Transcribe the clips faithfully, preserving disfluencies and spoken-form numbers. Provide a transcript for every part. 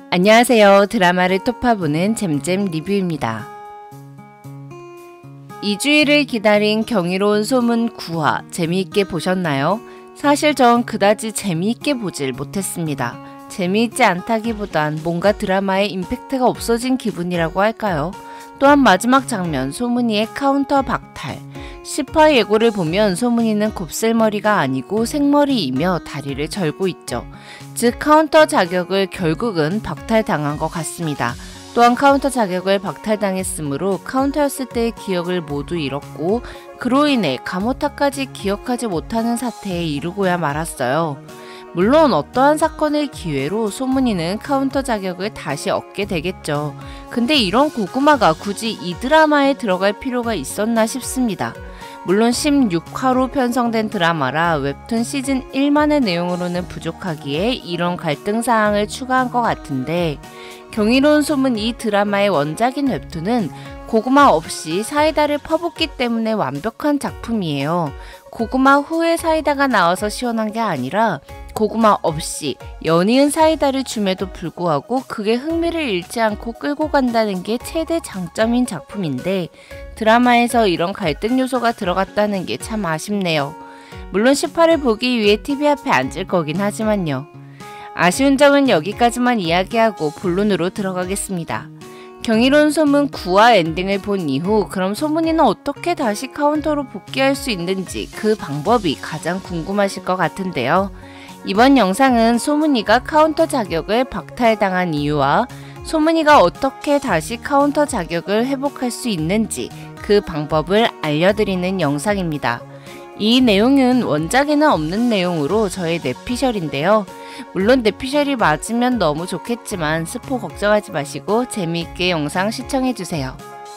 안녕하세요. 드라마를 톱파보는 잼잼 리뷰입니다. 이 주일을 기다린 경이로운 소문 구 화 재미있게 보셨나요? 사실 전 그다지 재미있게 보질 못했습니다. 재미있지 않다기보단 뭔가 드라마에 임팩트가 없어진 기분이라고 할까요? 또한 마지막 장면 소문이의 카운터 박탈. 십 화 예고를 보면 소문이는 곱슬머리가 아니고 생머리이며 다리를 절고 있죠. 즉 카운터 자격을 결국은 박탈당한 것 같습니다. 또한 카운터 자격을 박탈당했으므로 카운터였을 때의 기억을 모두 잃었고 그로 인해 가모타까지 기억하지 못하는 사태에 이르고야 말았어요. 물론 어떠한 사건을 기회로 소문이는 카운터 자격을 다시 얻게 되겠죠. 근데 이런 고구마가 굳이 이 드라마에 들어갈 필요가 있었나 싶습니다. 물론 십육 화로 편성된 드라마라 웹툰 시즌 일만의 내용으로는 부족하기에 이런 갈등사항을 추가한 것 같은데 경이로운 소문 이 드라마의 원작인 웹툰은 고구마 없이 사이다를 퍼붓기 때문에 완벽한 작품이에요. 고구마 후에 사이다가 나와서 시원한 게 아니라 고구마 없이 연이은 사이다를 줌에도 불구하고 그게 흥미를 잃지 않고 끌고 간다는 게 최대 장점인 작품인데 드라마에서 이런 갈등 요소가 들어갔다는 게 참 아쉽네요. 물론 십 화를 보기 위해 티비 앞에 앉을 거긴 하지만요. 아쉬운 점은 여기까지만 이야기하고 본론으로 들어가겠습니다. 경이로운 소문 구 화 엔딩을 본 이후 그럼 소문이는 어떻게 다시 카운터로 복귀할 수 있는지 그 방법이 가장 궁금하실 것 같은데요. 이번 영상은 소문이가 카운터 자격을 박탈당한 이유와 소문이가 어떻게 다시 카운터 자격을 회복할 수 있는지 그 방법을 알려드리는 영상입니다. 이 내용은 원작에는 없는 내용으로 저의 뇌피셜인데요. 물론 뇌피셜이 맞으면 너무 좋겠지만 스포 걱정하지 마시고 재미있게 영상 시청해주세요.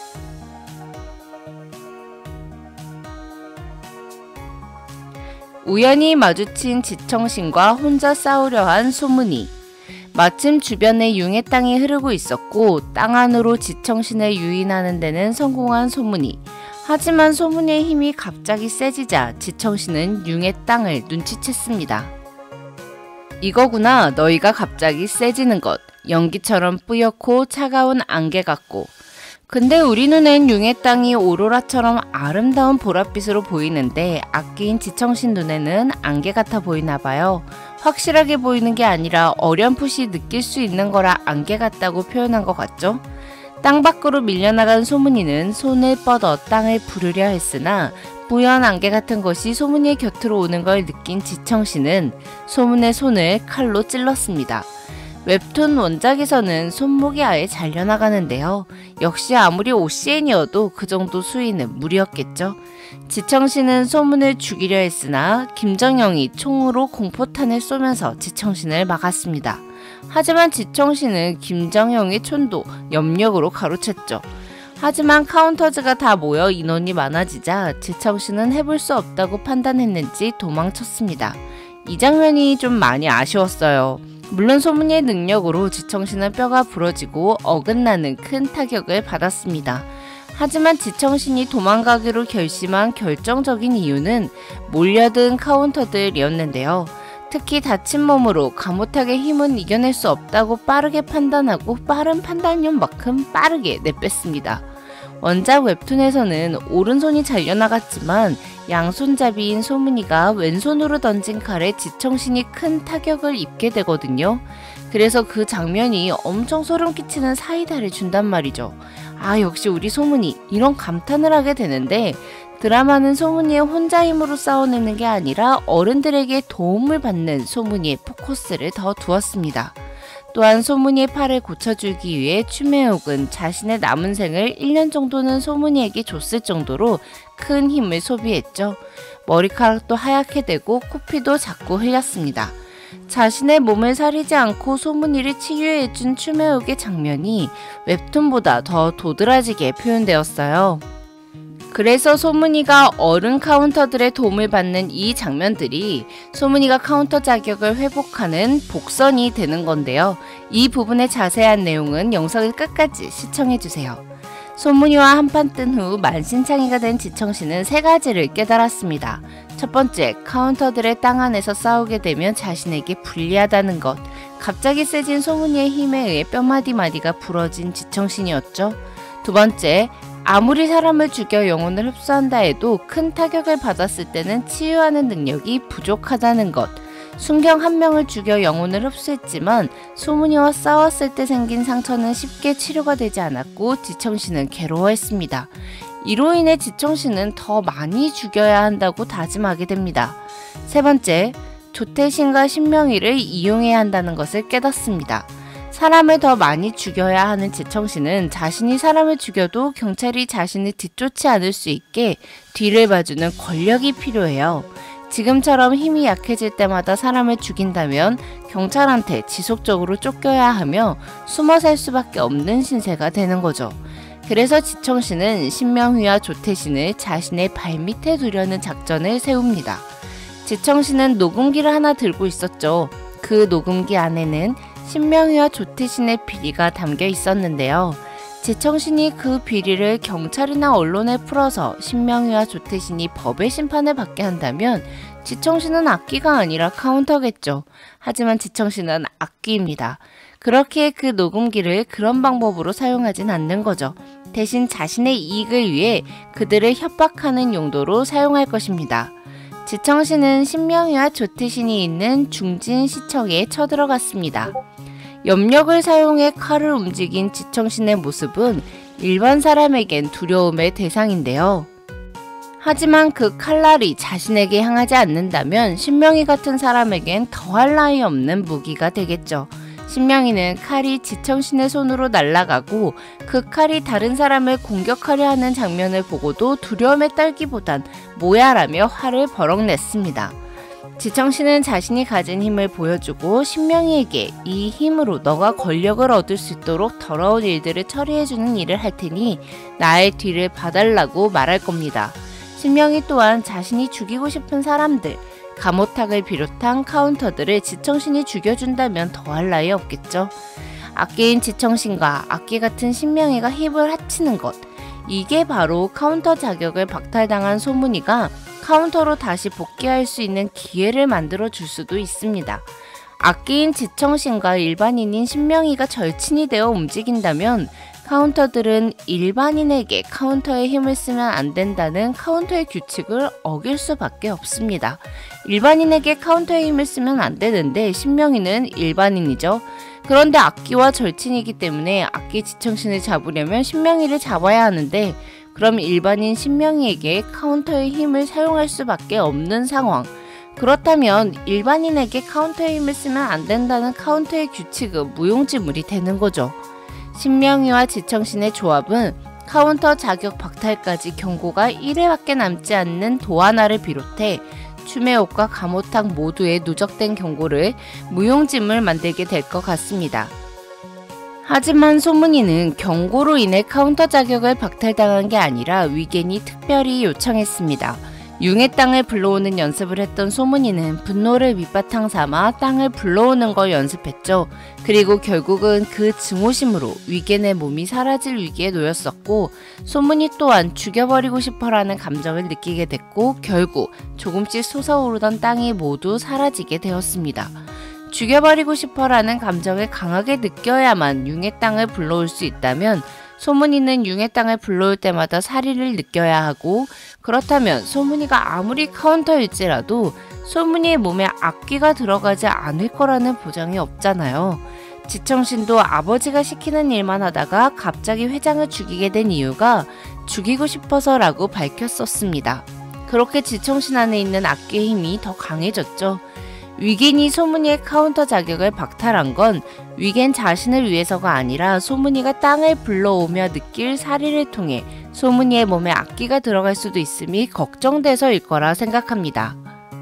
우연히 마주친 지청신과 혼자 싸우려 한 소문이. 마침 주변에 융의 땅이 흐르고 있었고 땅 안으로 지청신을 유인하는 데는 성공한 소문이. 하지만 소문의 힘이 갑자기 세지자 지청신은 융의 땅을 눈치챘습니다. 이거구나 너희가 갑자기 세지는 것. 연기처럼 뿌옇고 차가운 안개 같고. 근데 우리 눈엔 융의 땅이 오로라처럼 아름다운 보랏빛으로 보이는데 악기인 지청신 눈에는 안개 같아 보이나봐요. 확실하게 보이는 게 아니라 어렴풋이 느낄 수 있는 거라 안개 같다고 표현한 것 같죠? 땅 밖으로 밀려나간 소문이는 손을 뻗어 땅을 부르려 했으나 뿌연 안개 같은 것이 소문이의 곁으로 오는 걸 느낀 지청신은 소문의 손을 칼로 찔렀습니다. 웹툰 원작에서는 손목이 아예 잘려나가는데요. 역시 아무리 오씨엔이어도 그 정도 수위는 무리였겠죠. 지청신은 소문을 죽이려 했으나 김정영이 총으로 공포탄을 쏘면서 지청신을 막았습니다. 하지만 지청신은 김정영의 총도 염력으로 가로챘죠. 하지만 카운터즈가 다 모여 인원이 많아지자 지청신은 해볼 수 없다고 판단했는지 도망쳤습니다. 이 장면이 좀 많이 아쉬웠어요. 물론 소문이의 능력으로 지청신은 뼈가 부러지고 어긋나는 큰 타격을 받았습니다. 하지만 지청신이 도망가기로 결심한 결정적인 이유는 몰려든 카운터들이었는데요. 특히 다친 몸으로 가모탁의 힘은 이겨낼 수 없다고 빠르게 판단하고 빠른 판단력만큼 빠르게 내뺐습니다. 원작 웹툰에서는 오른손이 잘려나갔지만 양손잡이인 소문이가 왼손으로 던진 칼에 지청신이 큰 타격을 입게 되거든요. 그래서 그 장면이 엄청 소름 끼치는 사이다를 준단 말이죠. 아 역시 우리 소문이 이런 감탄을 하게 되는데 드라마는 소문이의 혼자 힘으로 싸워내는 게 아니라 어른들에게 도움을 받는 소문이의 포커스를 더 두었습니다. 또한 소문이의 팔을 고쳐주기 위해 추매옥은 자신의 남은 생을 일 년 정도는 소문이에게 줬을 정도로 큰 힘을 소비했죠. 머리카락도 하얗게 되고 코피도 자꾸 흘렸습니다. 자신의 몸을 사리지 않고 소문이를 치유해준 추매옥의 장면이 웹툰보다 더 도드라지게 표현되었어요. 그래서 소문이가 어른 카운터들의 도움을 받는 이 장면들이 소문이가 카운터 자격을 회복하는 복선이 되는 건데요. 이 부분의 자세한 내용은 영상을 끝까지 시청해주세요. 소문이와 한판 뜬 후 만신창이가 된 지청신은 세 가지를 깨달았습니다. 첫 번째, 카운터들의 땅 안에서 싸우게 되면 자신에게 불리하다는 것. 갑자기 세진 소문이의 힘에 의해 뼈마디 마디가 부러진 지청신이었죠. 두 번째, 아무리 사람을 죽여 영혼을 흡수한다 해도 큰 타격을 받았을 때는 치유하는 능력이 부족하다는 것. 순경 한 명을 죽여 영혼을 흡수했지만 소문이와 싸웠을 때 생긴 상처는 쉽게 치료가 되지 않았고 지청신은 괴로워했습니다. 이로 인해 지청신은 더 많이 죽여야 한다고 다짐하게 됩니다. 세 번째, 조태신과 신명이를 이용해야 한다는 것을 깨닫습니다. 사람을 더 많이 죽여야 하는 지청신은 자신이 사람을 죽여도 경찰이 자신을 뒤쫓지 않을 수 있게 뒤를 봐주는 권력이 필요해요. 지금처럼 힘이 약해질 때마다 사람을 죽인다면 경찰한테 지속적으로 쫓겨야 하며 숨어 살 수밖에 없는 신세가 되는 거죠. 그래서 지청신은 신명휘와 조태신을 자신의 발밑에 두려는 작전을 세웁니다. 지청신은 녹음기를 하나 들고 있었죠. 그 녹음기 안에는 신명휘와 조태신의 비리가 담겨 있었는데요. 지청신이 그 비리를 경찰이나 언론에 풀어서 신명휘와 조태신이 법의 심판을 받게 한다면 지청신은 악귀가 아니라 카운터겠죠. 하지만 지청신은 악귀입니다. 그렇게 그 녹음기를 그런 방법으로 사용하진 않는 거죠. 대신 자신의 이익을 위해 그들을 협박하는 용도로 사용할 것입니다. 지청신은 신명휘와 조태신이 있는 중진시청에 쳐들어갔습니다. 염력을 사용해 칼을 움직인 지청신의 모습은 일반 사람에겐 두려움의 대상인데요. 하지만 그 칼날이 자신에게 향하지 않는다면 신명휘 같은 사람에겐 더할 나위 없는 무기가 되겠죠. 신명휘는 칼이 지청신의 손으로 날아가고 그 칼이 다른 사람을 공격하려 하는 장면을 보고도 두려움에 떨기보단 뭐야라며 화를 버럭 냈습니다. 지청신은 자신이 가진 힘을 보여주고 신명휘에게 이 힘으로 너가 권력을 얻을 수 있도록 더러운 일들을 처리해주는 일을 할 테니 나의 뒤를 봐달라고 말할 겁니다. 신명휘 또한 자신이 죽이고 싶은 사람들, 가모탁을 비롯한 카운터들을 지청신이 죽여준다면 더할 나위 없겠죠. 악귀인 지청신과 악귀 같은 신명휘가 힘을 합치는 것, 이게 바로 카운터 자격을 박탈당한 소문이가 카운터로 다시 복귀할 수 있는 기회를 만들어 줄 수도 있습니다. 악귀인 지청신과 일반인인 신명휘가 절친이 되어 움직인다면 카운터들은 일반인에게 카운터에 힘을 쓰면 안 된다는 카운터의 규칙을 어길 수밖에 없습니다. 일반인에게 카운터에 힘을 쓰면 안 되는데 신명휘는 일반인이죠. 그런데 악귀와 절친이기 때문에 악귀 지청신을 잡으려면 신명휘를 잡아야 하는데 그럼 일반인 신명휘에게 카운터의 힘을 사용할 수밖에 없는 상황. 그렇다면 일반인에게 카운터의 힘을 쓰면 안 된다는 카운터의 규칙은 무용지물이 되는 거죠. 신명휘와 지청신의 조합은 카운터 자격 박탈까지 경고가 일 회밖에 남지 않는 도하나를 비롯해 추매옥과 가모탁 모두의 누적된 경고를 무용지물 만들게 될 것 같습니다. 하지만 소문이는 경고로 인해 카운터 자격을 박탈당한 게 아니라 위겐이 특별히 요청했습니다. 융의 땅을 불러오는 연습을 했던 소문이는 분노를 밑바탕 삼아 땅을 불러오는 걸 연습했죠. 그리고 결국은 그 증오심으로 위겐의 몸이 사라질 위기에 놓였었고 소문이 또한 죽여버리고 싶어라는 감정을 느끼게 됐고 결국 조금씩 솟아오르던 땅이 모두 사라지게 되었습니다. 죽여버리고 싶어라는 감정을 강하게 느껴야만 융의 땅을 불러올 수 있다면 소문이는 융의 땅을 불러올 때마다 사리를 느껴야 하고 그렇다면 소문이가 아무리 카운터일지라도 소문이의 몸에 악귀가 들어가지 않을 거라는 보장이 없잖아요. 지청신도 아버지가 시키는 일만 하다가 갑자기 회장을 죽이게 된 이유가 죽이고 싶어서라고 밝혔었습니다. 그렇게 지청신 안에 있는 악귀의 힘이 더 강해졌죠. 위겐이 소문이의 카운터 자격을 박탈한 건 위겐 자신을 위해서가 아니라 소문이가 땅을 불러오며 느낄 사리를 통해 소문이의 몸에 악귀가 들어갈 수도 있음이 걱정돼서일 거라 생각합니다.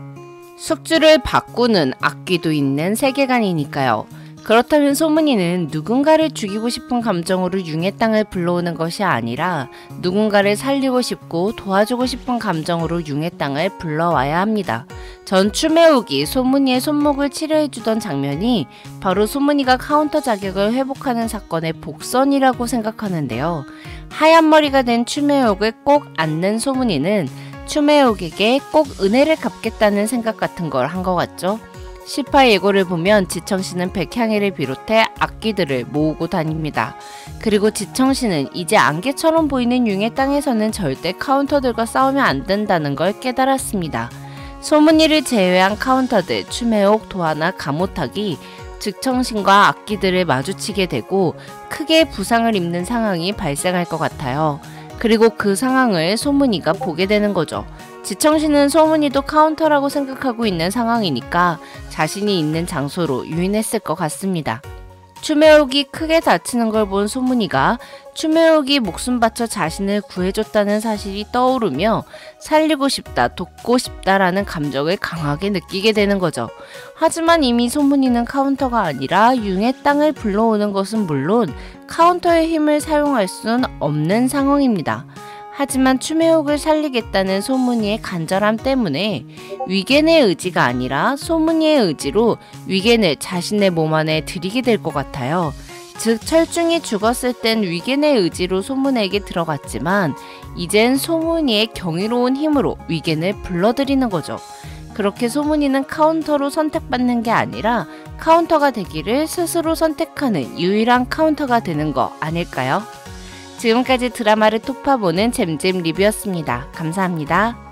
숙주를 바꾸는 악귀도 있는 세계관이니까요. 그렇다면 소문이는 누군가를 죽이고 싶은 감정으로 융의 땅을 불러오는 것이 아니라 누군가를 살리고 싶고 도와주고 싶은 감정으로 융의 땅을 불러와야 합니다. 전 추매옥이 소문이의 손목을 치료해주던 장면이 바로 소문이가 카운터 자격을 회복하는 사건의 복선이라고 생각하는데요. 하얀 머리가 된 추매옥을 꼭 안는 소문이는 추매옥에게 꼭 은혜를 갚겠다는 생각 같은 걸 한 것 같죠. 시파 예고를 보면 지청씨는 백향이를 비롯해 악기들을 모으고 다닙니다. 그리고 지청씨는 이제 안개처럼 보이는 융의 땅에서는 절대 카운터들과 싸우면 안 된다는 걸 깨달았습니다. 소문이를 제외한 카운터들 추매옥, 도하나, 가모탁이 즉청신과 악기들을 마주치게 되고 크게 부상을 입는 상황이 발생할 것 같아요. 그리고 그 상황을 소문이가 보게 되는 거죠. 지청신은 소문이도 카운터라고 생각하고 있는 상황이니까 자신이 있는 장소로 유인했을 것 같습니다. 추매옥이 크게 다치는 걸 본 소문이가 추매옥이 목숨 바쳐 자신을 구해줬다는 사실이 떠오르며 살리고 싶다, 돕고 싶다라는 감정을 강하게 느끼게 되는 거죠. 하지만 이미 소문이는 카운터가 아니라 융의 땅을 불러오는 것은 물론 카운터의 힘을 사용할 수는 없는 상황입니다. 하지만 추매옥을 살리겠다는 소문이의 간절함 때문에 위겐의 의지가 아니라 소문이의 의지로 위겐을 자신의 몸 안에 들이게 될 것 같아요. 즉 철중이 죽었을 땐 위겐의 의지로 소문에게 들어갔지만 이젠 소문이의 경이로운 힘으로 위겐을 불러들이는 거죠. 그렇게 소문이는 카운터로 선택받는 게 아니라 카운터가 되기를 스스로 선택하는 유일한 카운터가 되는 거 아닐까요? 지금까지 드라마를 톱파보는 잼잼 리뷰였습니다. 감사합니다.